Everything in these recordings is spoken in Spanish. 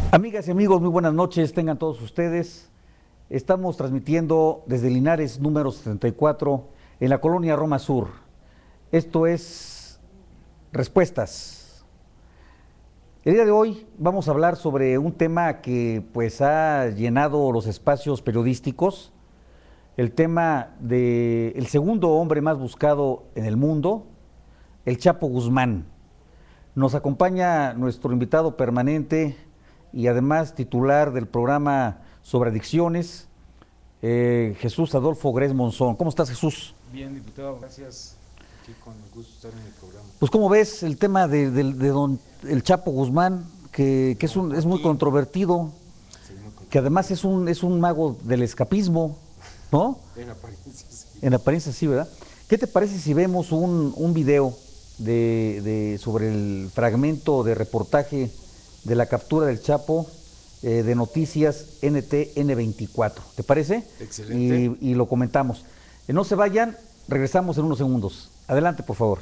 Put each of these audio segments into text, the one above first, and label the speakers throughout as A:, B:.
A: Amigas y amigos, muy buenas noches, tengan todos ustedes. Estamos transmitiendo desde Linares número 74 en la colonia Roma Sur. Esto es Respuestas. El día de hoy vamos a hablar sobre un tema que pues ha llenado los espacios periodísticos, el tema del segundo hombre más buscado en el mundo, el Chapo Guzmán. Nos acompaña nuestro invitado permanente y además titular del programa sobre adicciones, Jesús Adolfo Grez Monzón. ¿Cómo estás, Jesús?
B: Bien, diputado, gracias. Aquí con el gusto de estar en el programa.
A: Pues, ¿cómo ves el tema de don el Chapo Guzmán, que es muy controvertido,
B: Sí, muy contento.
A: que además es un mago del escapismo, ¿no?
B: En apariencia, sí.
A: En apariencia sí, ¿verdad? ¿Qué te parece si vemos un video sobre el fragmento de reportaje de la captura del Chapo de Noticias NTN24? ¿Te parece?
B: Excelente.
A: Y lo comentamos. No se vayan, regresamos en unos segundos. Adelante, por favor.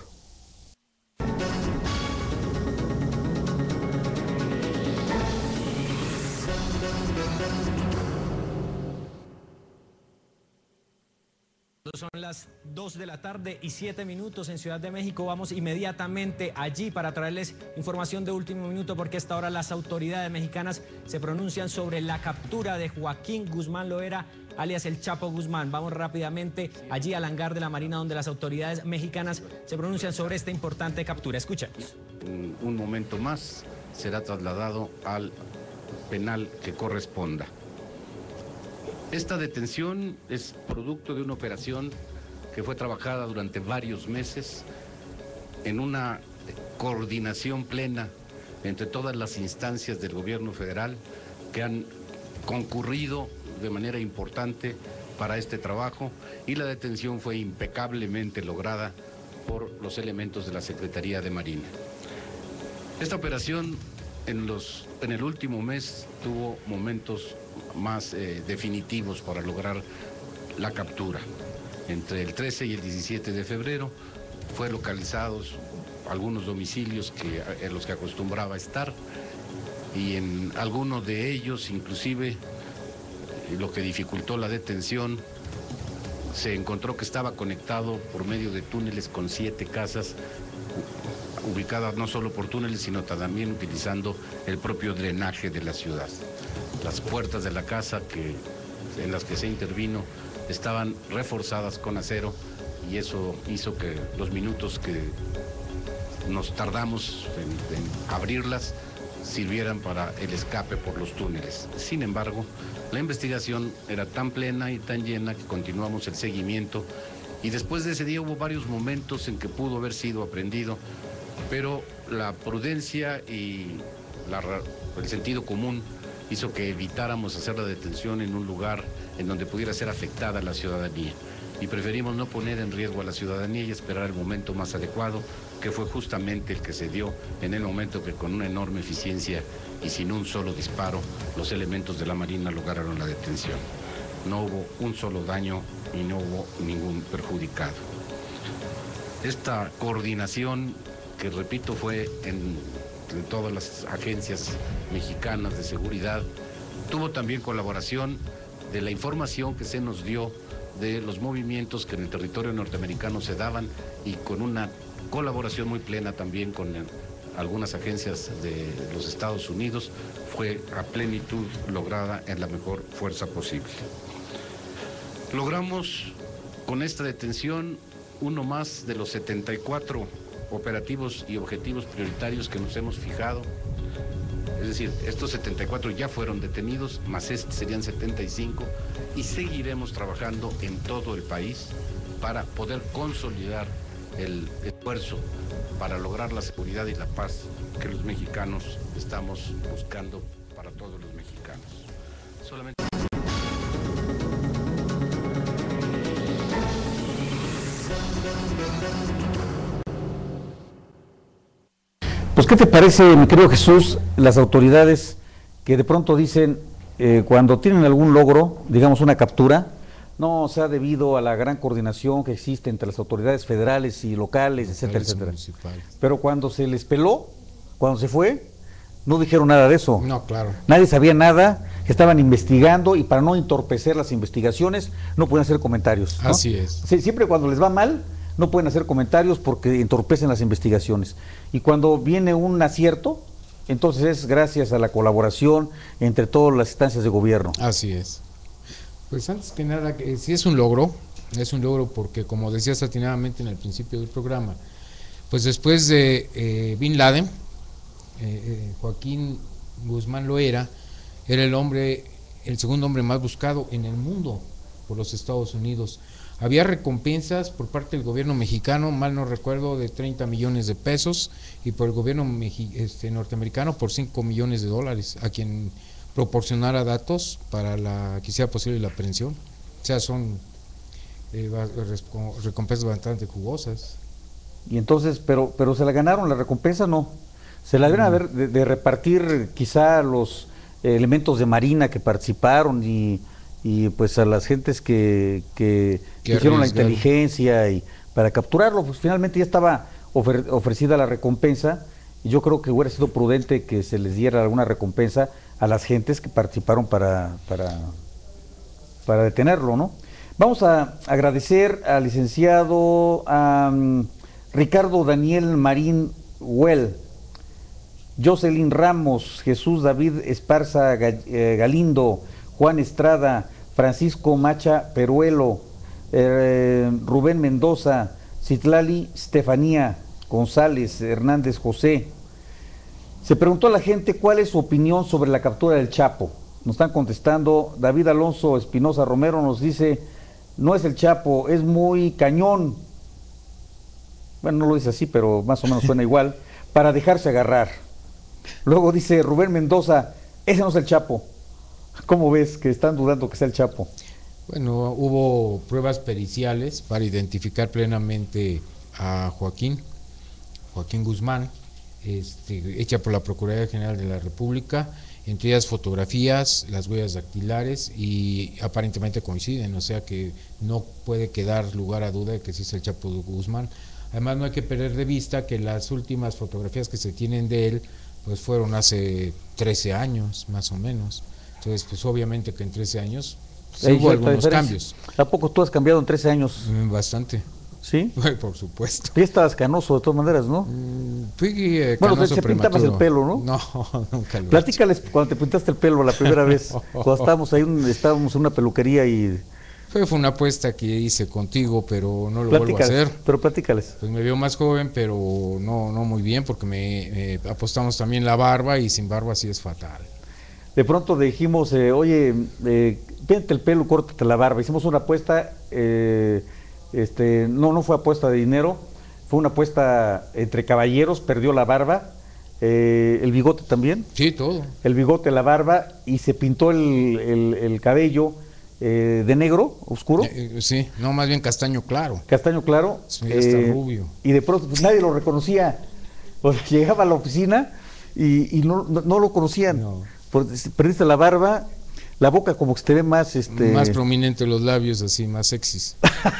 C: Son las 2 de la tarde y 7 minutos en Ciudad de México. Vamos inmediatamente allí para traerles información de último minuto, porque a esta hora las autoridades mexicanas se pronuncian sobre la captura de Joaquín Guzmán Loera, alias el Chapo Guzmán. Vamos rápidamente allí al hangar de la Marina, donde las autoridades mexicanas se pronuncian sobre esta importante captura. Escuchemos.
D: Un momento más será trasladado al penal que corresponda. Esta detención es producto de una operación que fue trabajada durante varios meses en una coordinación plena entre todas las instancias del gobierno federal que han concurrido de manera importante para este trabajo, y la detención fue impecablemente lograda por los elementos de la Secretaría de Marina. Esta operación en el último mes tuvo momentos más definitivos para lograr la captura. Entre el 13 y el 17 de febrero fue localizados algunos domicilios en los que acostumbraba estar, y en algunos de ellos, inclusive, lo que dificultó la detención, se encontró que estaba conectado por medio de túneles con 7 casas ubicadas no solo por túneles, sino también utilizando el propio drenaje de la ciudad. Las puertas de la casa en las que se intervino estaban reforzadas con acero, y eso hizo que los minutos que nos tardamos en abrirlas sirvieran para el escape por los túneles. Sin embargo, la investigación era tan plena y tan llena que continuamos el seguimiento, y después de ese día hubo varios momentos en que pudo haber sido aprehendido, pero la prudencia y el sentido común hizo que evitáramos hacer la detención en un lugar en donde pudiera ser afectada la ciudadanía, y preferimos no poner en riesgo a la ciudadanía y esperar el momento más adecuado, que fue justamente el que se dio en el momento que, con una enorme eficiencia y sin un solo disparo, los elementos de la Marina lograron la detención. No hubo un solo daño y no hubo ningún perjudicado. Esta coordinación, que repito fue en todas las agencias mexicanas de seguridad, tuvo también colaboración de la información que se nos dio de los movimientos que en el territorio norteamericano se daban, y con una colaboración muy plena también con algunas agencias de los Estados Unidos, fue a plenitud lograda en la mejor fuerza posible. Logramos con esta detención uno más de los 74 operativos y objetivos prioritarios que nos hemos fijado. Es decir, estos 74 ya fueron detenidos, más este serían 75, y seguiremos trabajando en todo el país para poder consolidar el esfuerzo para lograr la seguridad y la paz que los mexicanos estamos buscando para todos los mexicanos. Solamente...
A: Pues, ¿qué te parece, mi querido Jesús, las autoridades que de pronto dicen, cuando tienen algún logro, digamos una captura, no sea debido a la gran coordinación que existe entre las autoridades federales y locales, etcétera, etcétera? Pero cuando se les peló, cuando se fue, no dijeron nada de eso.
B: No, claro.
A: Nadie sabía nada, estaban investigando y para no entorpecer las investigaciones no pueden hacer comentarios, ¿no?
B: Así es.
A: Sí, siempre cuando les va mal no pueden hacer comentarios porque entorpecen las investigaciones. Y cuando viene un acierto, entonces es gracias a la colaboración entre todas las instancias de gobierno.
B: Así es. Pues antes que nada, sí es un logro porque como decías atinadamente en el principio del programa, pues después de Bin Laden, Joaquín Guzmán Loera era el segundo hombre más buscado en el mundo por los Estados Unidos. Había recompensas por parte del gobierno mexicano, mal no recuerdo, de 30 millones de pesos y por el gobierno norteamericano por 5 millones de dólares a quien proporcionara datos para que sea posible la aprehensión. O sea, son recompensas bastante jugosas.
A: Y entonces, pero se la ganaron, la recompensa no. Se la deben haber de repartir quizá los elementos de Marina que participaron y pues a las gentes que hicieron la inteligencia y para capturarlo, pues finalmente ya estaba ofrecida la recompensa y yo creo que hubiera sido prudente que se les diera alguna recompensa a las gentes que participaron para detenerlo, ¿no? Vamos a agradecer al licenciado Ricardo Daniel Marín Huel, Jocelyn Ramos, Jesús David Esparza Galindo, Juan Estrada, Francisco Macha Peruelo, Rubén Mendoza, Citlali Estefanía González, Hernández José. Se preguntó a la gente cuál es su opinión sobre la captura del Chapo. Nos están contestando. David Alonso Espinosa Romero nos dice, no es el Chapo, es muy cañón. Bueno, no lo dice así, pero más o menos suena igual, para dejarse agarrar. Luego dice Rubén Mendoza, ese no es el Chapo. ¿Cómo ves que están dudando que sea el Chapo?
B: Bueno, hubo pruebas periciales para identificar plenamente a Joaquín Guzmán, hecha por la Procuraduría General de la República, entre ellas fotografías, las huellas dactilares y aparentemente coinciden, o sea que no puede quedar lugar a duda de que sí es el Chapo Guzmán. Además no hay que perder de vista que las últimas fotografías que se tienen de él pues fueron hace 13 años más o menos. Entonces, pues obviamente que en 13 años hubo algunos cambios.
A: ¿A poco tú has cambiado en 13 años?
B: Bastante.
A: ¿Sí?
B: Por supuesto.
A: Ya estabas canoso de todas maneras, ¿no?
B: Fui
A: bueno,
B: canoso
A: te pintabas el pelo, ¿no?
B: No, nunca lo
A: Platícales cuando te pintaste el pelo la primera vez, cuando estábamos en una peluquería y...
B: Fue una apuesta que hice contigo, pero no lo vuelvo a hacer.
A: Pero platícales.
B: Pues me veo más joven, pero no muy bien, porque me apostamos también la barba y sin barba sí es fatal.
A: De pronto dijimos, oye, píntate el pelo, córtate la barba. Hicimos una apuesta, no fue apuesta de dinero, fue una apuesta entre caballeros, perdió la barba, el bigote también.
B: Sí, todo. El
A: bigote, la barba, y se pintó el cabello de negro, oscuro.
B: Sí, no, más bien castaño claro.
A: Castaño claro.
B: Sí, hasta rubio.
A: Y de pronto pues, nadie lo reconocía. O sea, llegaba a la oficina y no lo conocían. No. Perdiste la barba, la boca como que se te ve más...
B: Más prominente los labios, así, más sexys.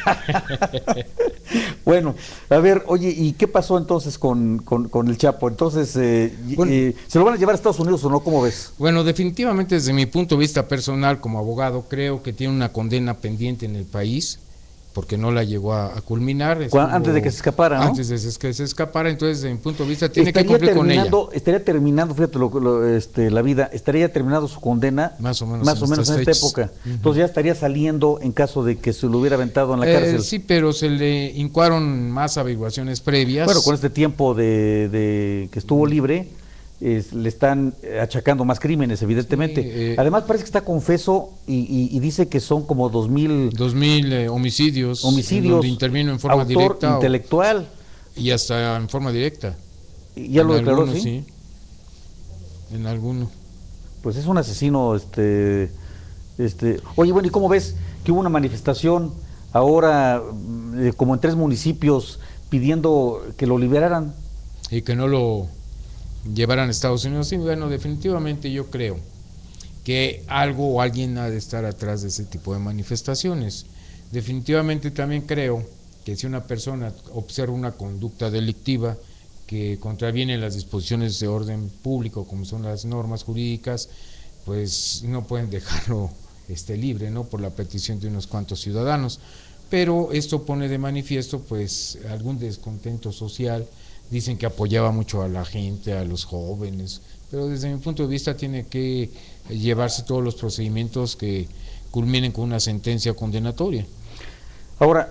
A: Bueno, a ver, oye, ¿y qué pasó entonces con el Chapo? Entonces, ¿se lo van a llevar a Estados Unidos o no? ¿Cómo ves?
B: Bueno, definitivamente desde mi punto de vista personal como abogado, creo que tiene una condena pendiente en el país, porque no la llegó a culminar.
A: Antes de que se escapara, ¿no?
B: Antes de que se escapara, entonces desde mi punto de vista tiene que cumplir con ella.
A: Estaría terminando, fíjate la vida, estaría terminando su condena
B: más o menos
A: en esta época. Entonces ya estaría saliendo en caso de que se lo hubiera aventado en la cárcel.
B: Sí, pero se le incoaron más averiguaciones previas.
A: Bueno, con este tiempo de que estuvo libre, le están achacando más crímenes, evidentemente. Sí, además parece que está confeso y dice que son como 2000
B: homicidios donde intervino en forma directa,
A: intelectual
B: y hasta en forma directa.
A: Y ya lo declaró,
B: algunos, ¿sí? En alguno.
A: Pues es un asesino. Oye, bueno, ¿y cómo ves que hubo una manifestación ahora como en 3 municipios pidiendo que lo liberaran?
B: Y que no lo llevaran a Estados Unidos? Sí, bueno, definitivamente yo creo que algo o alguien ha de estar atrás de ese tipo de manifestaciones. Definitivamente también creo que si una persona observa una conducta delictiva que contravienen las disposiciones de orden público, como son las normas jurídicas, pues no pueden dejarlo libre, ¿no? Por la petición de unos cuantos ciudadanos. Pero esto pone de manifiesto pues algún descontento social. Dicen que apoyaba mucho a la gente, a los jóvenes, pero desde mi punto de vista tiene que llevarse todos los procedimientos que culminen con una sentencia condenatoria.
A: Ahora,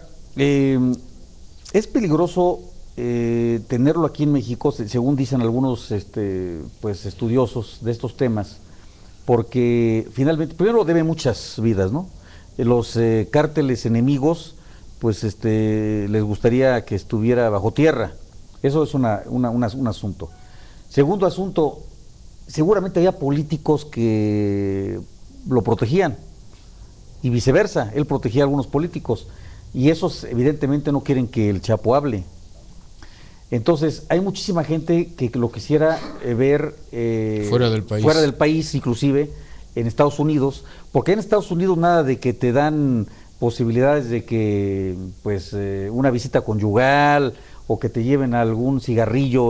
A: es peligroso tenerlo aquí en México, según dicen algunos pues estudiosos de estos temas, porque finalmente, primero debe muchas vidas, ¿no? Los cárteles enemigos, pues les gustaría que estuviera bajo tierra. Eso es un asunto. Segundo asunto, seguramente había políticos que lo protegían y viceversa, él protegía a algunos políticos y esos evidentemente no quieren que el Chapo hable. Entonces hay muchísima gente que lo quisiera ver fuera del país, inclusive en Estados Unidos, porque en Estados Unidos nada de que te dan posibilidades de que pues una visita conyugal o que te lleven algún cigarrillo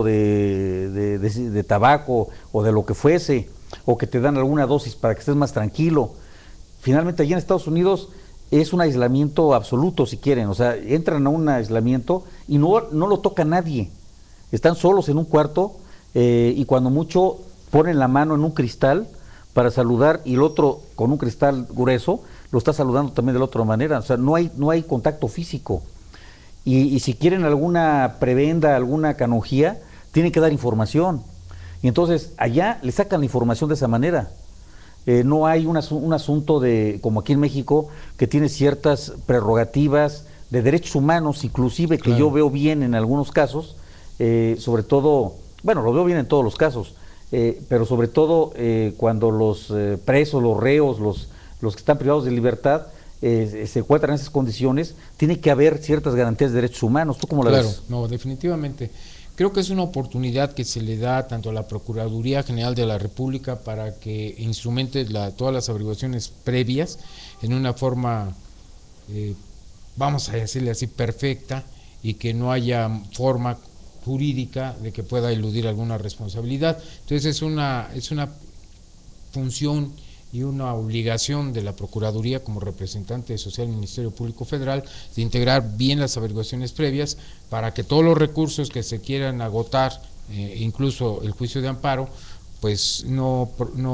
A: de tabaco o de lo que fuese, o que te dan alguna dosis para que estés más tranquilo. Finalmente allí en Estados Unidos es un aislamiento absoluto, si quieren, o sea, entran a un aislamiento y no lo toca nadie, están solos en un cuarto y cuando mucho ponen la mano en un cristal para saludar y el otro con un cristal grueso lo está saludando también de la otra manera, o sea, no hay contacto físico. Y si quieren alguna prebenda, alguna canonjía, tienen que dar información. Y entonces allá le sacan la información de esa manera. No hay un asunto de, como aquí en México, que tiene ciertas prerrogativas de derechos humanos, inclusive, que yo veo bien en algunos casos, sobre todo, bueno, lo veo bien en todos los casos, pero sobre todo cuando los presos, los reos, los que están privados de libertad, se encuentran en esas condiciones, tiene que haber ciertas garantías de derechos humanos. ¿Tú cómo la ves?
B: Claro, no, definitivamente. Creo que es una oportunidad que se le da tanto a la Procuraduría General de la República para que instrumente todas las averiguaciones previas en una forma, vamos a decirle así, perfecta, y que no haya forma jurídica de que pueda eludir alguna responsabilidad. Entonces es una función y una obligación de la Procuraduría como representante social del Ministerio Público Federal de integrar bien las averiguaciones previas para que todos los recursos que se quieran agotar, incluso el juicio de amparo, pues no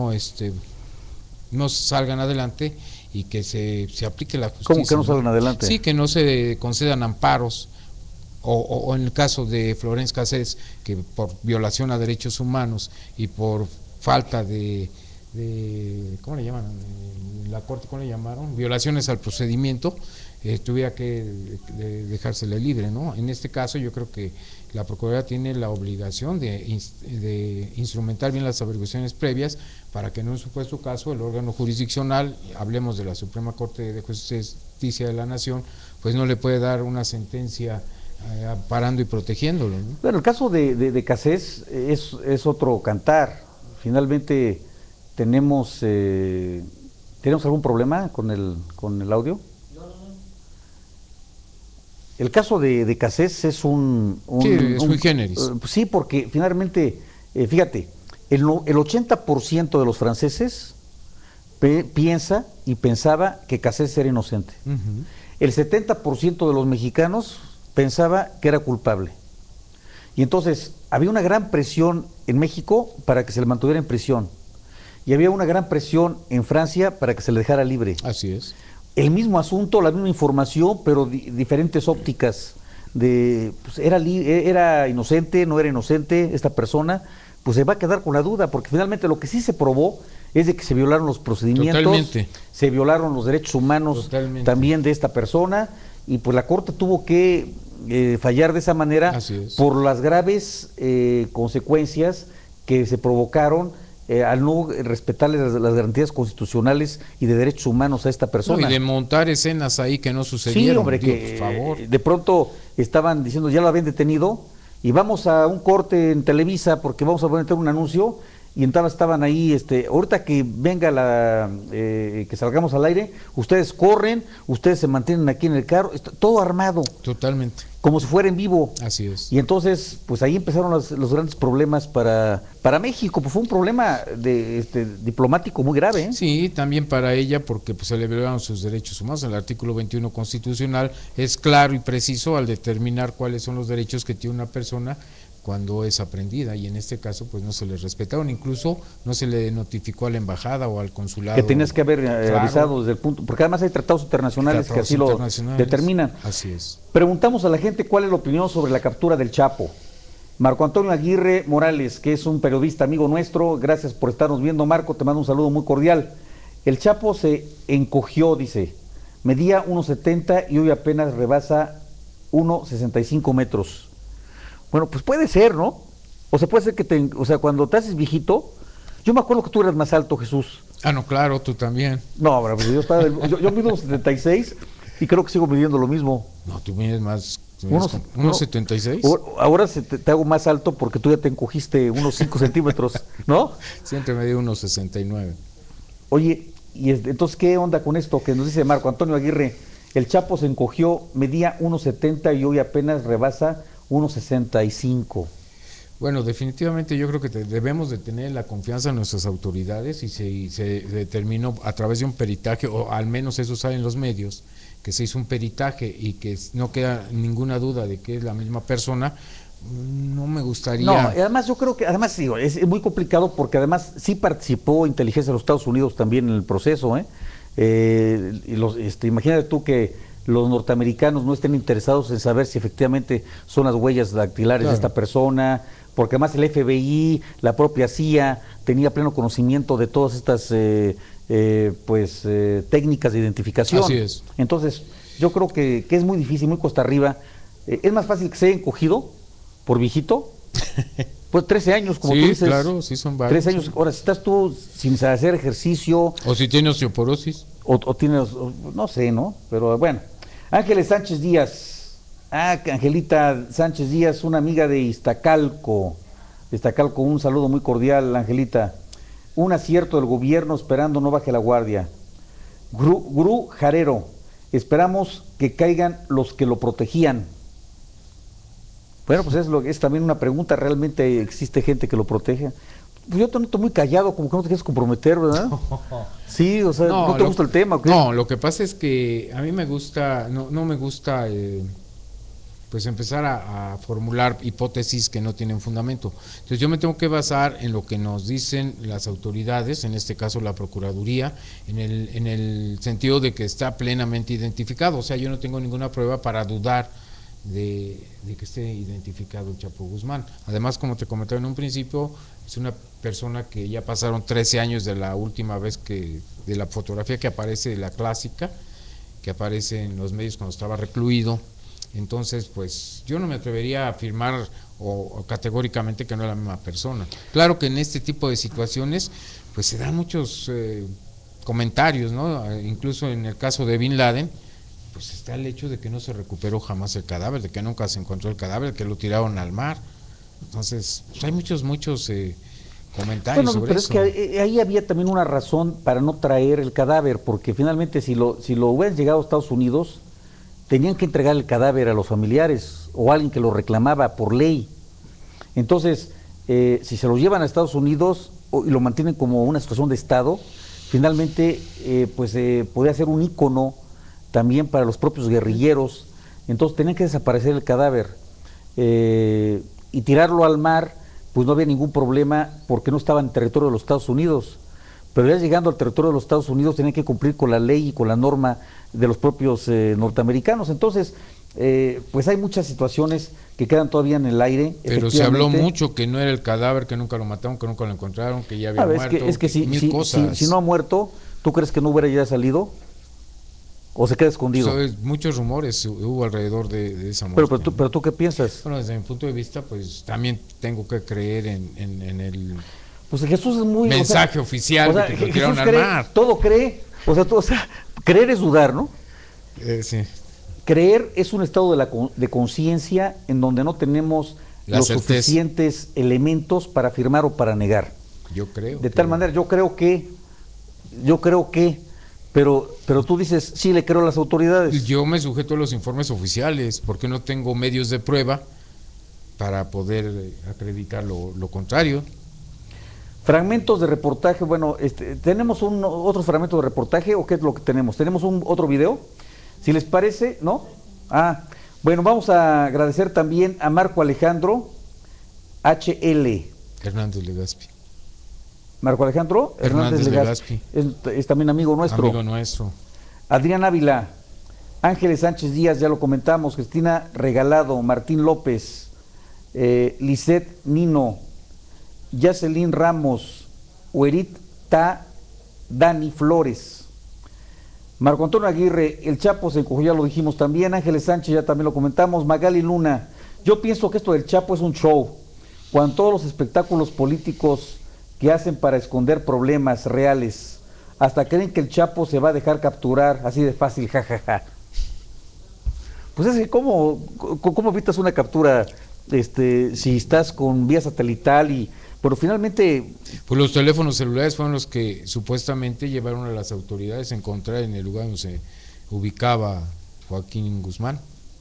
B: salgan adelante y que se aplique la justicia.
A: ¿Cómo que no salgan adelante?
B: Sí, que no se concedan amparos. O en el caso de Florence Cassés, que por violación a derechos humanos y por falta de ¿cómo le llaman? La corte, ¿cómo le llamaron? Violaciones al procedimiento, tuviera que dejársela libre, ¿no? En este caso yo creo que la Procuraduría tiene la obligación de instrumentar bien las averiguaciones previas para que en un supuesto caso el órgano jurisdiccional, hablemos de la Suprema Corte de Justicia de la Nación, pues no le puede dar una sentencia amparando y protegiéndolo, ¿no?
A: Bueno, el caso de Cassés es otro cantar. Finalmente tenemos algún problema con el audio. El caso de Cassés es
B: sí, es sui generis.
A: Sí, porque finalmente, fíjate, el 80% de los franceses piensa y pensaba que Cassés era inocente. El 70% de los mexicanos pensaba que era culpable. Y entonces había una gran presión en México para que se le mantuviera en prisión. Y había una gran presión en Francia para que se le dejara libre.
B: Así es.
A: El mismo asunto, la misma información, pero diferentes ópticas de pues, era inocente, no era inocente esta persona, pues se va a quedar con la duda, porque finalmente lo que sí se probó es de que se violaron los procedimientos,
B: totalmente,
A: se violaron los derechos humanos
B: totalmente,
A: también de esta persona, y pues la Corte tuvo que fallar de esa manera por las graves consecuencias que se provocaron al no respetarles las garantías constitucionales y de derechos humanos a esta persona.
B: No, y de montar escenas ahí que no sucedieron.
A: Sí, hombre,
B: digo,
A: que
B: por favor.
A: De pronto estaban diciendo ya lo habían detenido y vamos a un corte en Televisa porque vamos a meter un anuncio y entonces estaban ahí, ahorita que venga que salgamos al aire, ustedes corren, ustedes se mantienen aquí en el carro, todo armado.
B: Totalmente.
A: Como si fuera en vivo.
B: Así es.
A: Y entonces, pues ahí empezaron los grandes problemas para México, pues fue un problema diplomático muy grave, ¿eh?
B: Sí, también para ella, porque pues se le violaron sus derechos humanos. El artículo 21 constitucional es claro y preciso al determinar cuáles son los derechos que tiene una persona cuando es aprendida, y en este caso pues no se le respetaron, incluso no se le notificó a la embajada o al consulado.
A: Que tenías que haber
B: claro,
A: avisado desde el punto, porque además hay tratados internacionales que así lo determinan.
B: Así es.
A: Preguntamos a la gente cuál es la opinión sobre la captura del Chapo. Marco Antonio Aguirre Morales, que es un periodista amigo nuestro, gracias por estarnos viendo, Marco, te mando un saludo muy cordial. El Chapo se encogió, dice, medía 1.70 y hoy apenas rebasa 1.65 metros. Bueno, pues puede ser, ¿no? O sea, puede ser que cuando te haces viejito, yo me acuerdo que tú eras más alto, Jesús.
B: Ah, no, claro, tú también.
A: No, pero pues yo mido 1.76 y creo que sigo midiendo lo mismo.
B: No, tú mides más, 1.76.
A: Ahora te hago más alto porque tú ya te encogiste unos 5 centímetros, ¿no?
B: Siempre medí 1.69.
A: Oye, y entonces, ¿qué onda con esto que nos dice Marco Antonio Aguirre? El Chapo se encogió, medía 1.70 y hoy apenas rebasa 1.65.
B: Bueno, definitivamente yo creo que debemos de tener la confianza en nuestras autoridades, y se determinó a través de un peritaje, o al menos eso sale en los medios, que se hizo un peritaje y que no queda ninguna duda de que es la misma persona. No me gustaría.
A: No, además yo creo que, además digo, es muy complicado porque además sí participó inteligencia de los Estados Unidos también en el proceso, imagínate tú que los norteamericanos no estén interesados en saber si efectivamente son las huellas dactilares de esta persona, porque además el FBI, la propia CIA, tenía pleno conocimiento de todas estas técnicas de identificación.
B: Así es.
A: Entonces, yo creo que es muy difícil, muy cuesta arriba. Es más fácil que se haya encogido por viejito, pues 13 años, como
B: sí,
A: tú dices.
B: Claro, sí son varios.
A: 13 años. Ahora, si estás tú sin hacer ejercicio.
B: O si tienes osteoporosis.
A: O tienes, no sé, ¿no? Pero bueno. Ángeles Sánchez Díaz. Angelita Sánchez Díaz, una amiga de Iztacalco. Un saludo muy cordial, Angelita. Un acierto del gobierno, esperando no baje la guardia. Gru Jarero. Esperamos que caigan los que lo protegían. Bueno, pues es también una pregunta, ¿realmente existe gente que lo protege? Pues yo te noto muy callado, como que no te quieres comprometer, ¿verdad? Sí, o sea, ¿no te gusta el tema? ¿Qué?
B: No, lo que pasa es que a mí me gusta, no me gusta pues empezar a formular hipótesis que no tienen fundamento. Entonces yo me tengo que basar en lo que nos dicen las autoridades, en este caso la Procuraduría, en el sentido de que está plenamente identificado. O sea, yo no tengo ninguna prueba para dudar de que esté identificado el Chapo Guzmán. Además, como te comentaba en un principio, es una persona que ya pasaron 13 años de la última vez de la fotografía que aparece, la clásica, que aparece en los medios cuando estaba recluido. Entonces, pues yo no me atrevería a afirmar o categóricamente que no es la misma persona. Claro que en este tipo de situaciones, pues se dan muchos comentarios, ¿no? Incluso en el caso de Bin Laden, pues está el hecho de que no se recuperó jamás el cadáver, de que nunca se encontró el cadáver, que lo tiraron al mar. Entonces, pues hay muchos comentarios sobre eso.
A: Pero es que ahí había también una razón para no traer el cadáver, porque finalmente si lo hubieran llegado a Estados Unidos, tenían que entregar el cadáver a los familiares o a alguien que lo reclamaba por ley. Entonces, si se lo llevan a Estados Unidos y lo mantienen como una situación de Estado, finalmente podría ser un ícono también para los propios guerrilleros. Entonces tenían que desaparecer el cadáver y tirarlo al mar, pues no había ningún problema porque no estaba en territorio de los Estados Unidos. Pero ya llegando al territorio de los Estados Unidos tenían que cumplir con la ley y con la norma de los propios norteamericanos. Entonces, pues hay muchas situaciones que quedan todavía en el aire.
B: Pero se habló mucho que no era el cadáver, que nunca lo mataron, que nunca lo encontraron, que ya había muerto.
A: Es que si no ha muerto, ¿tú crees que no hubiera ya salido? ¿O se queda escondido?
B: Muchos rumores hubo alrededor de esa muerte.
A: Pero tú ¿qué piensas?
B: Bueno, desde mi punto de vista, pues también tengo que creer en el
A: pues Jesús es muy
B: mensaje oficial de que lo tiraron al mar.
A: Todo cree, creer es dudar, ¿no?
B: Sí.
A: Creer es un estado de conciencia en donde no tenemos los suficientes elementos para afirmar o para negar.
B: Yo creo.
A: De tal manera, yo creo que, pero tú dices, sí le creo a las autoridades.
B: Yo me sujeto a los informes oficiales, porque no tengo medios de prueba para poder acreditar lo contrario.
A: Fragmentos de reportaje, bueno, ¿tenemos otro fragmento de reportaje o qué es lo que tenemos? ¿Tenemos otro video? Si les parece, ¿no? Bueno, vamos a agradecer también a Marco Alejandro HL.
B: Hernández Legazpi.
A: Marco Alejandro Hernández Legazpi. Es también amigo nuestro.
B: Amigo nuestro.
A: Adrián Ávila, Ángeles Sánchez Díaz, ya lo comentamos, Cristina Regalado, Martín López, Lisette Nino, Yacelín Ramos, Huerit Ta, Dani Flores, Marco Antonio Aguirre, el Chapo se encogió, ya lo dijimos también, Ángeles Sánchez ya también lo comentamos, Magali Luna. Yo pienso que esto del Chapo es un show, cuando todos los espectáculos políticos que hacen para esconder problemas reales, hasta creen que el Chapo se va a dejar capturar así de fácil, jajaja. Pues es que ¿cómo evitas una captura si estás con vía satelital pero finalmente...
B: Pues los teléfonos celulares fueron los que supuestamente llevaron a las autoridades a encontrar en el lugar donde se ubicaba Joaquín Guzmán.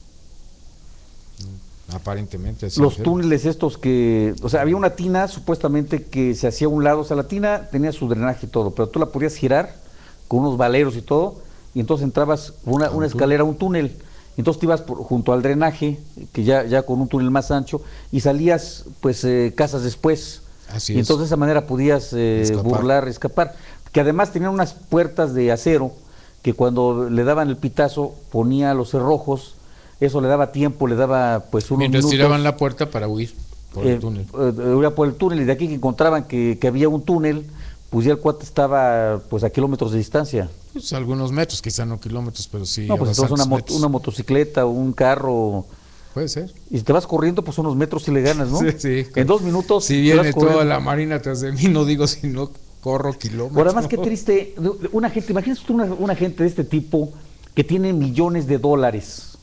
B: Aparentemente así.
A: Los túneles estos había una tina supuestamente que se hacía a un lado, o sea, la tina tenía su drenaje y todo, pero tú la podías girar con unos valeros y todo, y entonces entrabas una escalera, un túnel, entonces te ibas junto al drenaje, que ya con un túnel más ancho, y salías pues casas después.
B: Así
A: y entonces de esa manera podías escapar, que además tenían unas puertas de acero que cuando le daban el pitazo ponía los cerrojos, eso le daba tiempo, le daba pues unos
B: mientras
A: minutos.
B: Tiraban la puerta para huir por el túnel.
A: Por el túnel, y de aquí que encontraban que había un túnel, pues ya el cuate estaba pues a kilómetros de distancia.
B: Pues algunos metros, quizá no kilómetros, pero sí.
A: No, pues entonces una motocicleta o un carro.
B: Puede ser.
A: Y si te vas corriendo, pues unos metros si le ganas, ¿no?
B: Sí.
A: En 2 minutos.
B: Si viene toda la marina tras de mí, no digo si no corro kilómetros.
A: Ahora más que triste, una gente, imagínate tú una gente de este tipo que tiene millones de dólares,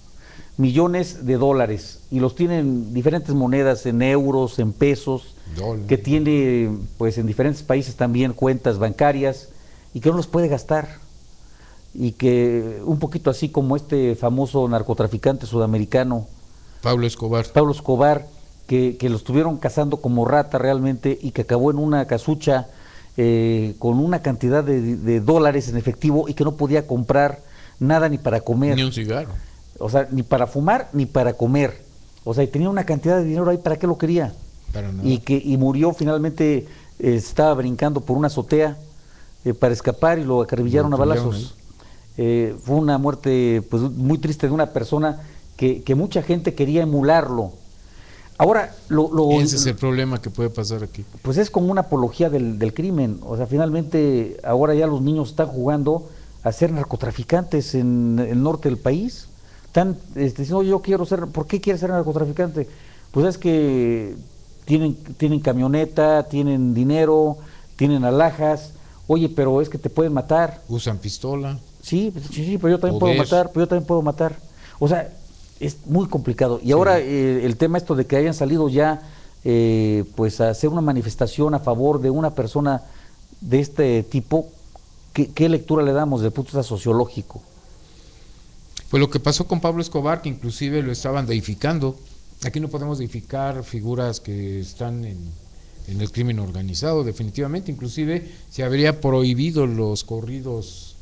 A: y los tiene en diferentes monedas, en euros, en pesos, que tiene pues en diferentes países también cuentas bancarias y que no los puede gastar. Y que un poquito así como este famoso narcotraficante sudamericano, Pablo Escobar, que lo estuvieron cazando como rata realmente y que acabó en una casucha con una cantidad de dólares en efectivo y que no podía comprar nada ni para comer.
B: Ni un cigarro.
A: O sea, ni para fumar ni para comer. O sea, y tenía una cantidad de dinero ahí, ¿para qué lo quería?
B: Para nada.
A: Y murió finalmente, estaba brincando por una azotea para escapar y lo acribillaron a balazos. Fue una muerte pues muy triste de una persona que mucha gente quería emularlo. Ahora,
B: ese es el problema que puede pasar aquí.
A: Pues es como una apología del crimen. O sea, finalmente ahora ya los niños están jugando a ser narcotraficantes en el norte del país. Están diciendo, yo quiero ser, ¿por qué quieres ser narcotraficante? Pues es que tienen camioneta, tienen dinero, tienen alhajas. Oye, pero es que te pueden matar.
B: Usan pistola.
A: Sí, pero yo también puedo matar, O sea, es muy complicado. Y ahora el tema esto de que hayan salido ya pues a hacer una manifestación a favor de una persona de este tipo, ¿qué lectura le damos desde el punto de vista sociológico?
B: Pues lo que pasó con Pablo Escobar, que inclusive lo estaban deificando. Aquí no podemos deificar figuras que están en el crimen organizado, definitivamente. Inclusive se habría prohibido los corridos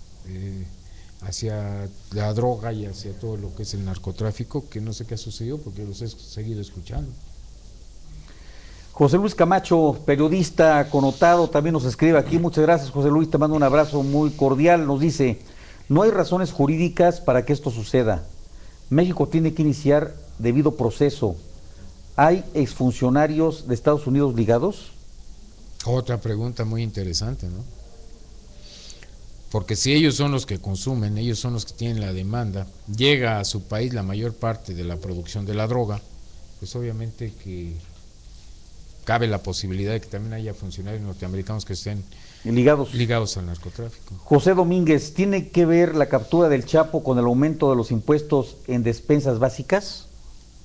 B: hacia la droga y hacia todo lo que es el narcotráfico, que no sé qué ha sucedido porque los he seguido escuchando.
A: José Luis Camacho, periodista connotado, también nos escribe aquí. Muchas gracias, José Luis, te mando un abrazo muy cordial. Nos dice, no hay razones jurídicas para que esto suceda. México tiene que iniciar debido proceso. ¿Hay exfuncionarios de Estados Unidos ligados?
B: Otra pregunta muy interesante, ¿no? Porque si ellos son los que consumen, ellos son los que tienen la demanda, llega a su país la mayor parte de la producción de la droga, pues obviamente que cabe la posibilidad de que también haya funcionarios norteamericanos que estén ligados al narcotráfico.
A: José Domínguez, ¿tiene que ver la captura del Chapo con el aumento de los impuestos en despensas básicas?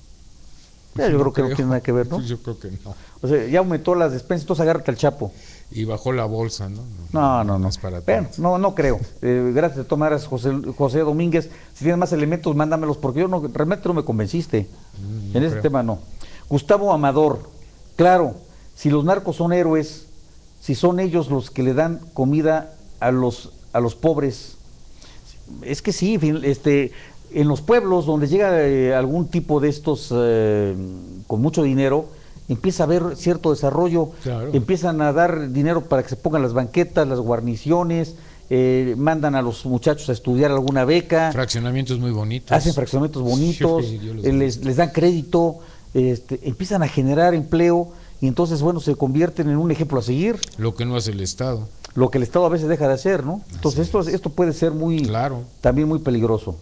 A: Yo creo que no tiene nada que ver, ¿no?
B: Yo creo que no.
A: O sea, ya aumentó las despensas, entonces agárrate al Chapo.
B: Y bajó la bolsa, ¿no?
A: No.
B: Más para
A: Bueno, no creo. Gracias de tomar José Domínguez. Si tienes más elementos, mándamelos, porque yo realmente no me convenciste. En ese tema no. Gustavo Amador, claro, si los narcos son héroes, si son ellos los que le dan comida a los pobres, es que sí, en los pueblos donde llega algún tipo de estos con mucho dinero, empieza a haber cierto desarrollo,
B: claro.
A: Empiezan a dar dinero para que se pongan las banquetas, las guarniciones, mandan a los muchachos a estudiar alguna beca.
B: Fraccionamientos muy bonitos.
A: Hacen fraccionamientos bonitos, les dan crédito, empiezan a generar empleo y entonces, bueno, se convierten en un ejemplo a seguir.
B: Lo que no hace el Estado.
A: Lo que el Estado a veces deja de hacer, ¿no? Entonces esto puede ser también muy peligroso.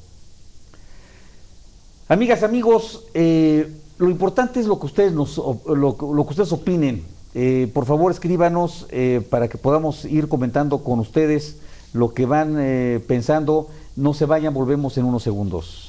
A: Amigas, amigos, lo importante es lo que ustedes lo que ustedes opinen. Por favor, escríbanos para que podamos ir comentando con ustedes lo que van pensando. No se vayan, volvemos en unos segundos.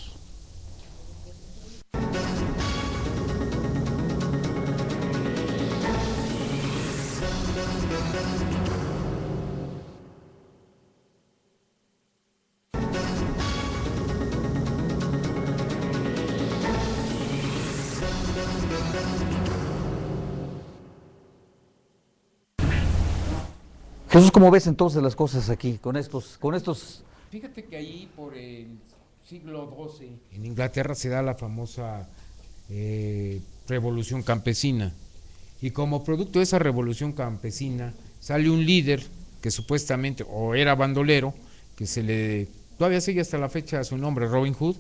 A: Jesús, ¿cómo ves entonces las cosas aquí con estos?
B: Fíjate que ahí por el siglo XII en Inglaterra se da la famosa revolución campesina, y como producto de esa revolución campesina sale un líder que supuestamente o era bandolero, que todavía sigue hasta la fecha su nombre, Robin Hood.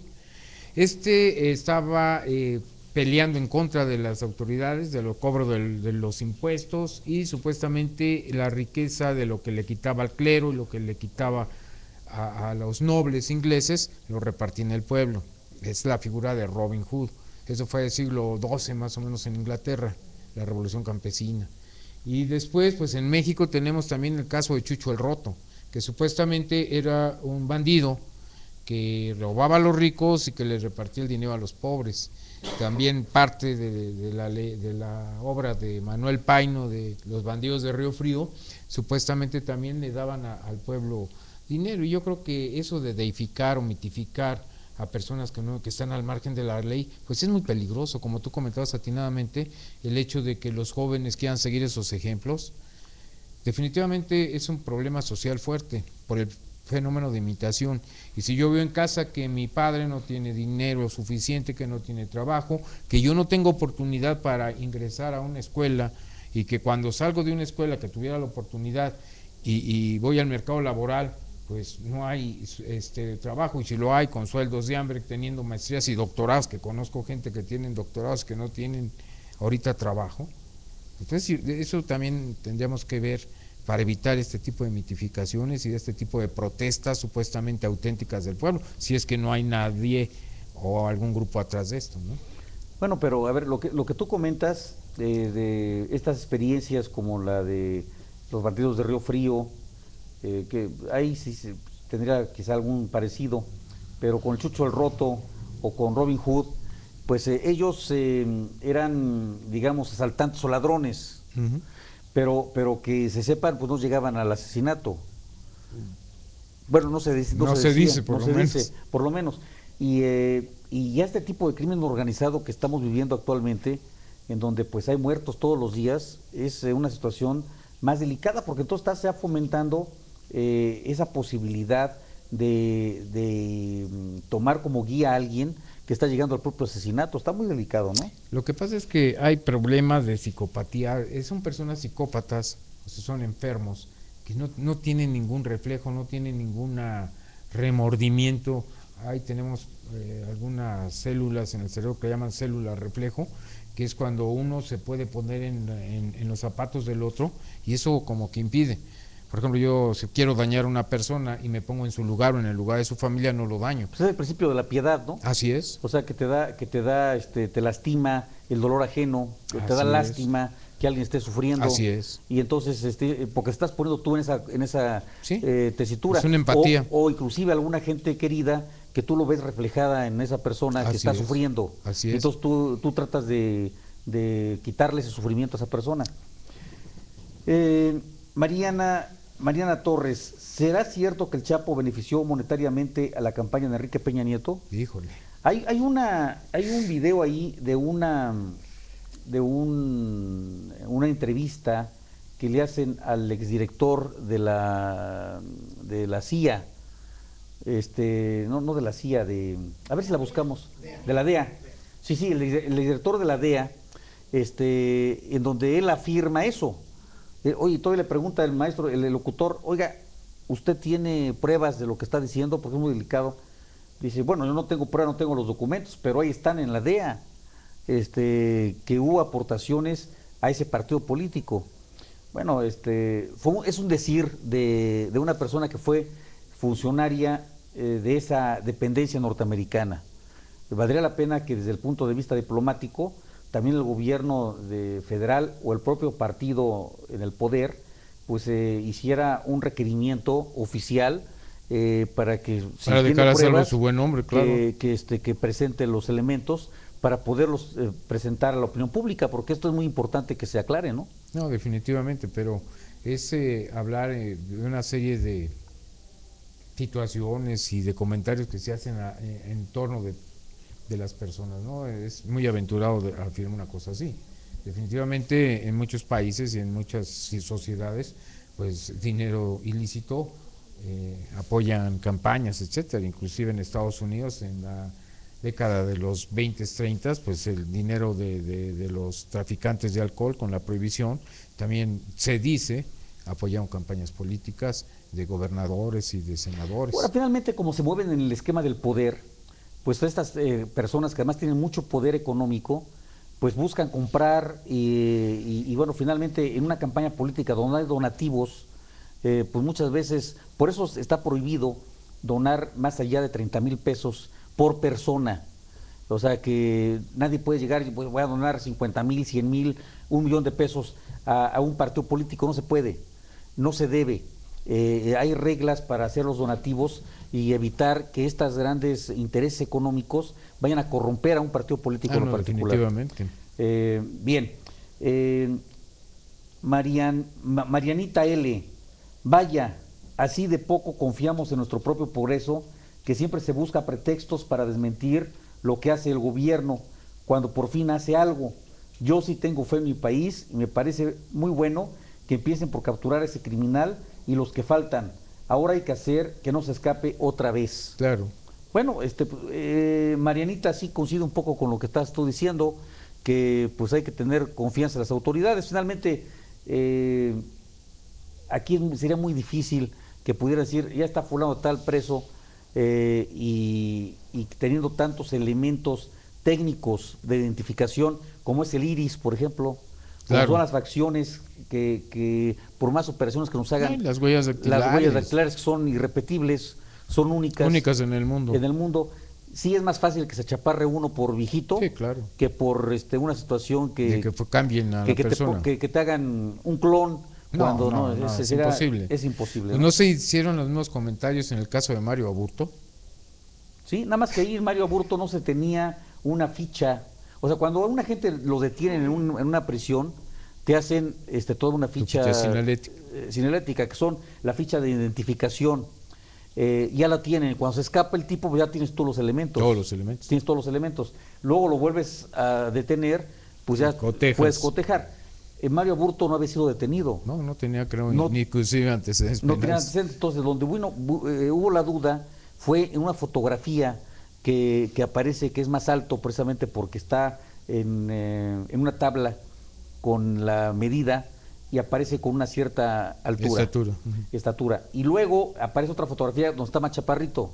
B: Estaba peleando en contra de las autoridades, de lo cobro de los impuestos, y supuestamente la riqueza de lo que le quitaba al clero y lo que le quitaba a los nobles ingleses, lo repartía en el pueblo. Es la figura de Robin Hood. Eso fue del siglo XII más o menos en Inglaterra, la revolución campesina. Y después, pues en México tenemos también el caso de Chucho el Roto, que supuestamente era un bandido que robaba a los ricos y que les repartía el dinero a los pobres. También parte de la obra de Manuel Paino, de Los bandidos de Río Frío, supuestamente también le daban al pueblo dinero. Y yo creo que eso de deificar o mitificar a personas que están al margen de la ley, pues es muy peligroso. Como tú comentabas atinadamente, el hecho de que los jóvenes quieran seguir esos ejemplos, definitivamente es un problema social fuerte por el fenómeno de imitación. Y si yo veo en casa que mi padre no tiene dinero suficiente, que no tiene trabajo, que yo no tengo oportunidad para ingresar a una escuela, y que cuando salgo de una escuela que tuviera la oportunidad y voy al mercado laboral, pues no hay trabajo, y si lo hay, con sueldos de hambre, teniendo maestrías y doctorados, que conozco gente que tienen doctorados que no tienen ahorita trabajo. Entonces eso también tendríamos que ver para evitar este tipo de mitificaciones y de este tipo de protestas supuestamente auténticas del pueblo, si es que no hay nadie o algún grupo atrás de esto, ¿no?
A: Bueno, pero a ver, lo que tú comentas de estas experiencias como la de los bandidos de Río Frío, que ahí sí tendría quizá algún parecido, pero con el Chucho el Roto o con Robin Hood, pues ellos eran, digamos, asaltantes o ladrones. Uh-huh. Pero que se sepan, pues no llegaban al asesinato. Bueno, no se dice, por lo menos. Y ya este tipo de crimen organizado que estamos viviendo actualmente, en donde pues hay muertos todos los días, es una situación más delicada, porque entonces está fomentando esa posibilidad de tomar como guía a alguien que está llegando al propio asesinato. Está muy delicado, ¿no?
B: Lo que pasa es que hay problemas de psicopatía, son personas psicópatas, o sea, son enfermos, que no tienen ningún reflejo, no tienen ningún remordimiento. Ahí tenemos algunas células en el cerebro que llaman células reflejo, que es cuando uno se puede poner en los zapatos del otro, y eso como que impide. Por ejemplo, yo si quiero dañar a una persona y me pongo en su lugar o en el lugar de su familia, no lo daño.
A: Pues es el principio de la piedad, ¿no?
B: Así es.
A: O sea, que te lastima el dolor ajeno, que te da lástima que alguien esté sufriendo.
B: Así es.
A: Y entonces, porque estás poniendo tú en esa
B: ¿sí?
A: Tesitura.
B: Es una empatía.
A: O inclusive alguna gente querida que tú lo ves reflejada en esa persona que está sufriendo.
B: Así es.
A: Entonces tú tratas de quitarle ese sufrimiento a esa persona. Mariana Torres, ¿será cierto que el Chapo benefició monetariamente a la campaña de Enrique Peña Nieto?
B: Híjole.
A: Hay un video ahí de una entrevista que le hacen al exdirector de la CIA, no de la CIA, a ver si la buscamos, de la DEA. Sí, el exdirector de la DEA, en donde él afirma eso. Oye, todavía le pregunta el maestro, el locutor, oiga, ¿usted tiene pruebas de lo que está diciendo? Porque es muy delicado. Dice, bueno, yo no tengo pruebas, no tengo los documentos, pero ahí están en la DEA, que hubo aportaciones a ese partido político. Bueno, es un decir de una persona que fue funcionaria de esa dependencia norteamericana. Valdría la pena que desde el punto de vista diplomático, también el gobierno federal o el propio partido en el poder, pues hiciera un requerimiento oficial para que
B: para dejar hacerlo su buen nombre, claro,
A: que presente los elementos para poderlos presentar a la opinión pública, porque esto es muy importante que se aclare, ¿no?
B: No, definitivamente, pero es hablar de una serie de situaciones y de comentarios que se hacen en torno de las personas, ¿no? Es muy aventurado afirmar una cosa así. Definitivamente en muchos países y en muchas sociedades, pues dinero ilícito apoyan campañas, etcétera. Inclusive en Estados Unidos, en la década de los 20, 30, pues el dinero de los traficantes de alcohol con la prohibición, también se dice, apoyaron campañas políticas de gobernadores y de senadores.
A: Ahora, finalmente, como se mueven en el esquema del poder, pues estas personas que además tienen mucho poder económico, pues buscan comprar y bueno, finalmente en una campaña política donde hay donativos, pues muchas veces, por eso está prohibido donar más allá de 30,000 pesos por persona. O sea que nadie puede llegar y voy a donar 50,000, 100,000, 1,000,000 de pesos a un partido político, no se puede, no se debe. Hay reglas para hacer los donativos y evitar que estos grandes intereses económicos vayan a corromper a un partido político en particular.
B: Definitivamente.
A: Bien. Marianita L. Vaya, así de poco confiamos en nuestro propio progreso, que siempre se busca pretextos para desmentir lo que hace el gobierno cuando por fin hace algo. Yo sí tengo fe en mi país y me parece muy bueno que empiecen por capturar a ese criminal y los que faltan. Ahora hay que hacer que no se escape otra vez.
B: Claro.
A: Bueno, Marianita, sí coincide un poco con lo que estás tú diciendo, que pues hay que tener confianza en las autoridades. Finalmente, aquí sería muy difícil que pudiera decir, ya está fulano tal preso, y teniendo tantos elementos técnicos de identificación, como es el iris, por ejemplo, como son las facciones que por más operaciones que nos hagan,
B: las huellas
A: dactilares que son irrepetibles, son únicas
B: en el mundo.
A: Sí es más fácil que se chaparre uno por viejito,
B: sí, claro,
A: que por una situación que
B: cambien a la persona.
A: Que te hagan un clon. Cuando
B: es imposible.
A: Es imposible.
B: ¿No se hicieron los mismos comentarios en el caso de Mario Aburto?
A: Sí, nada más que ahí en Mario Aburto no se tenía una ficha. O sea, cuando a una gente lo detienen en una prisión, te hacen toda una ficha sinalética, que son la ficha de identificación. Ya la tienen. Cuando se escapa el tipo, pues ya tienes todos los elementos. Tienes todos los elementos. Luego lo vuelves a detener, pues ya puedes cotejar. Mario Aburto no había sido detenido.
B: No tenía, creo, ni inclusive antecedentes penales.
A: No tenía antecedentes. Entonces, donde hubo la duda fue en una fotografía que aparece que es más alto precisamente porque está en una tabla con la medida y aparece con una cierta altura. Estatura. Y luego aparece otra fotografía donde está más chaparrito.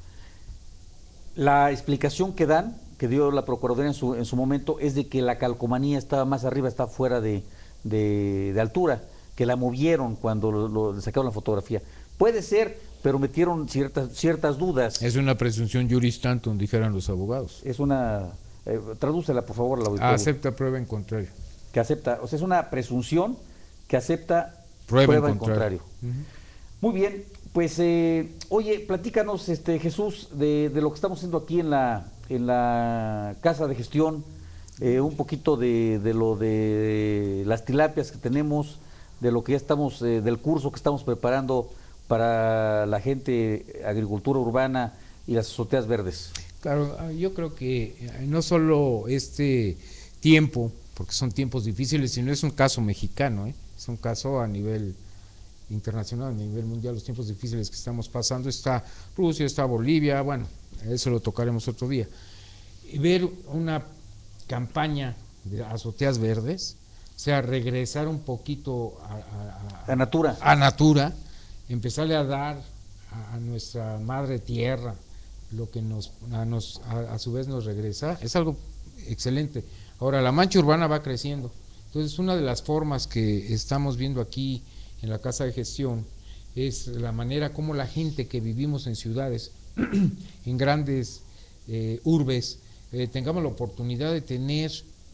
A: La explicación que dio la Procuraduría en su momento, es de que la calcomanía estaba más arriba, está fuera de altura, que la movieron cuando le sacaron la fotografía. Puede ser, pero metieron ciertas dudas.
B: Es una presunción juris tantum, dijeran los abogados.
A: Es una... tradúcela, por favor, a la auditoría.
B: Acepta prueba en contrario.
A: Que acepta, o sea, es una presunción que acepta prueba en contrario. Muy bien, pues, oye, platícanos, Jesús, de lo que estamos haciendo aquí en la Casa de Gestión, un poquito de lo de las tilapias que tenemos. de lo que ya estamos, del curso que estamos preparando para la gente, agricultura urbana y las azoteas verdes?
B: Claro, yo creo que no solo este tiempo, porque son tiempos difíciles, sino es un caso mexicano, es un caso a nivel internacional, a nivel mundial, los tiempos difíciles que estamos pasando. Está Rusia, está Bolivia, bueno, eso lo tocaremos otro día. Y ver una campaña de azoteas verdes, o sea, regresar un poquito
A: a Natura.
B: A Natura, empezarle a dar a nuestra madre tierra lo que a su vez nos regresa, es algo excelente. Ahora, la mancha urbana va creciendo, entonces una de las formas que estamos viendo aquí en la Casa de Gestión es la manera como la gente que vivimos en ciudades, en grandes urbes, tengamos la oportunidad de tener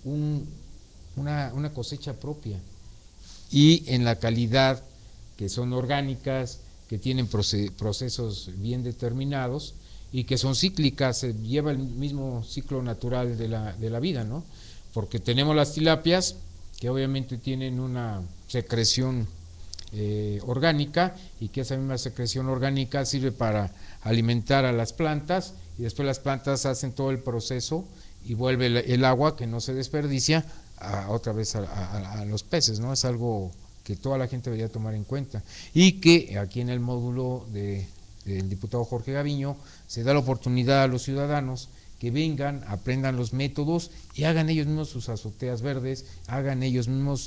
B: una cosecha propia y en la calidad, que son orgánicas, que tienen procesos bien determinados y que son cíclicas, lleva el mismo ciclo natural de la vida, ¿no? Porque tenemos las tilapias, que obviamente tienen una secreción orgánica, y que esa misma secreción orgánica sirve para alimentar a las plantas, y después las plantas hacen todo el proceso y vuelve el agua que no se desperdicia otra vez a los peces, ¿no? Es algo que toda la gente debería tomar en cuenta, y que aquí en el módulo del diputado Jorge Gaviño se da la oportunidad a los ciudadanos que vengan, aprendan los métodos y hagan ellos mismos sus azoteas verdes, hagan ellos mismos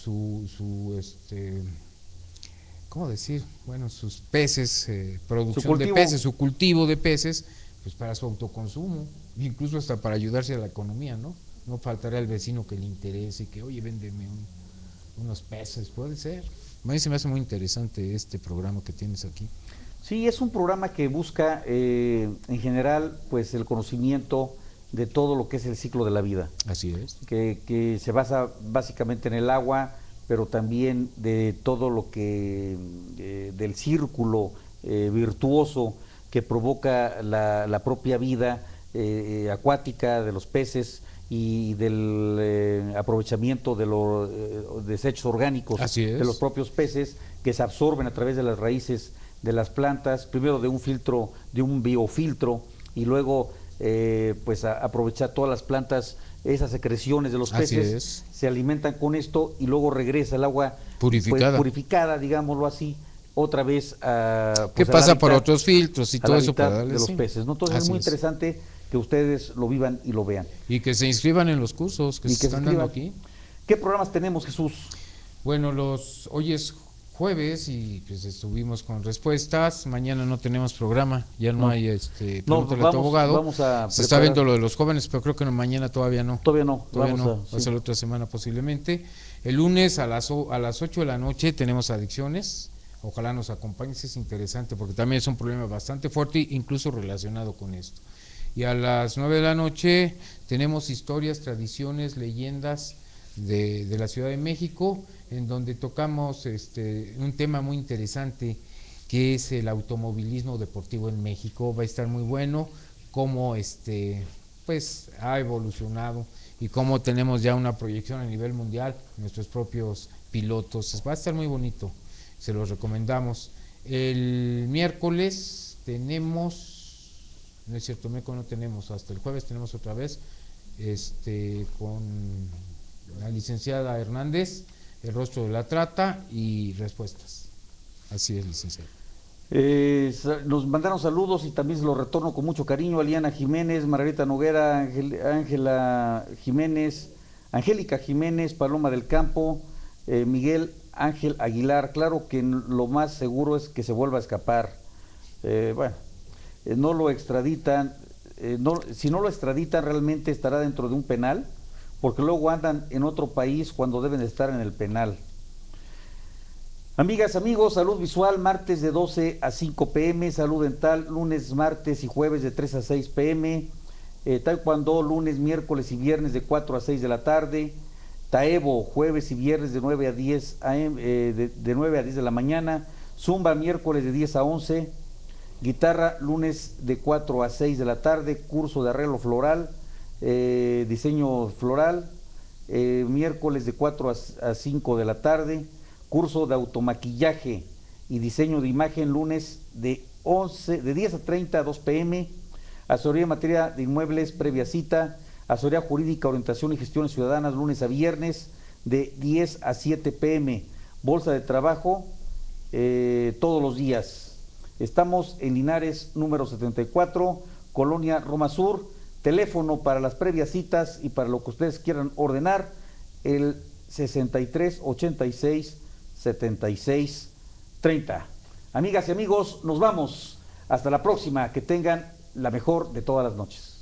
B: ¿cómo decir? Bueno, sus peces, producción de peces, su cultivo de peces, pues para su autoconsumo, incluso hasta para ayudarse a la economía, ¿no? No faltará el vecino que le interese y que, oye, véndeme unos peces, puede ser. A mí se me hace muy interesante este programa que tienes aquí.
A: Sí, es un programa que busca en general pues el conocimiento de todo lo que es el ciclo de la vida.
B: Así es.
A: Que se basa básicamente en el agua, pero también de todo lo que, del círculo virtuoso que provoca la propia vida acuática de los peces y del aprovechamiento de los desechos orgánicos de los propios peces, que se absorben a través de las raíces de las plantas, primero de un filtro, de un biofiltro, y luego pues aprovechar todas las plantas, esas secreciones de los peces, se alimentan con esto y luego regresa el agua
B: purificada,
A: pues, purificada, digámoslo así, otra vez a
B: pues, que pasa por otros filtros y todo eso para darle,
A: de los peces, ¿no? Entonces es muy interesante que ustedes lo vivan y lo vean.
B: Y que se inscriban en los cursos que se están dando aquí.
A: ¿Qué programas tenemos, Jesús?
B: Bueno, hoy es jueves y pues estuvimos con respuestas. Mañana no tenemos programa, ya no hay pregúntale a tu abogado. Se está viendo lo de los jóvenes, pero creo que mañana todavía no.
A: Todavía no.
B: Va a ser la otra semana posiblemente. El lunes a las 8 de la noche tenemos adicciones. Ojalá nos acompañes, es interesante porque también es un problema bastante fuerte, incluso relacionado con esto. Y a las 9 de la noche tenemos historias, tradiciones, leyendas de la Ciudad de México, en donde tocamos un tema muy interesante que es el automovilismo deportivo en México. Va a estar muy bueno, cómo pues ha evolucionado y cómo tenemos ya una proyección a nivel mundial, nuestros propios pilotos. Va a estar muy bonito, se los recomendamos. El miércoles tenemos, no es cierto, miércoles no tenemos, hasta el jueves tenemos otra vez con la licenciada Hernández, el rostro de la trata y respuestas. Así es, licenciado.
A: Nos mandaron saludos y también se los retorno con mucho cariño. Aliana Jiménez, Margarita Noguera, Ángela Jiménez, Angélica Jiménez, Paloma del Campo, Miguel Ángel Aguilar. Claro que lo más seguro es que se vuelva a escapar. No lo extraditan. Si no lo extraditan, realmente estará dentro de un penal, porque luego andan en otro país cuando deben de estar en el penal. Amigas, amigos, salud visual, martes de 12 a 5 p.m, salud dental, lunes, martes y jueves de 3 a 6 p.m, taekwondo, lunes, miércoles y viernes de 4 a 6 de la tarde, taebo, jueves y viernes de 9 a 10 a.m., de 9 a 10 de la mañana, zumba, miércoles de 10 a 11, guitarra, lunes de 4 a 6 de la tarde, curso de arreglo floral, diseño floral, miércoles de 4 a 5 de la tarde, curso de automaquillaje y diseño de imagen lunes de 10:30 a 2 p.m. Asesoría en materia de inmuebles previa cita. Asesoría jurídica, orientación y gestiones ciudadanas lunes a viernes de 10 a 7 p.m. Bolsa de trabajo todos los días. Estamos en Linares número 74, Colonia Roma Sur. Teléfono para las previas citas y para lo que ustedes quieran ordenar, el 63 86 76 30. Amigas y amigos, nos vamos. Hasta la próxima. Que tengan la mejor de todas las noches.